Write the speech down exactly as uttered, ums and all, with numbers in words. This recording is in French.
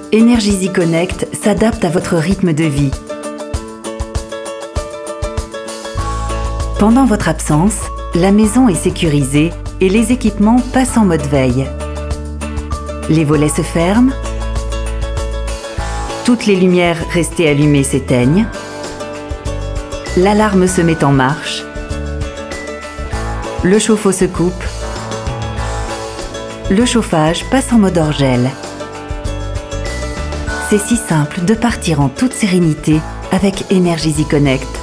Energisy Connect s'adapte à votre rythme de vie. Pendant votre absence, la maison est sécurisée et les équipements passent en mode veille. Les volets se ferment, toutes les lumières restées allumées s'éteignent, l'alarme se met en marche, le chauffe-eau se coupe, le chauffage passe en mode hors gel. C'est si simple de partir en toute sérénité avec Energisy Connect.